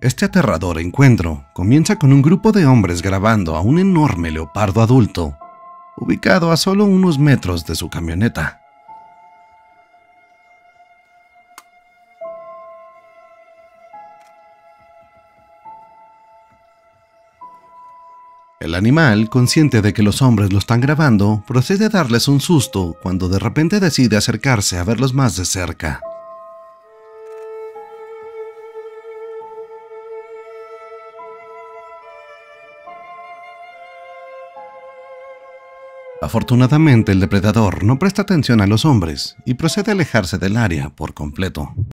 Este aterrador encuentro comienza con un grupo de hombres grabando a un enorme leopardo adulto, ubicado a solo unos metros de su camioneta. El animal, consciente de que los hombres lo están grabando, procede a darles un susto cuando de repente decide acercarse a verlos más de cerca. Afortunadamente, el depredador no presta atención a los hombres y procede a alejarse del área por completo.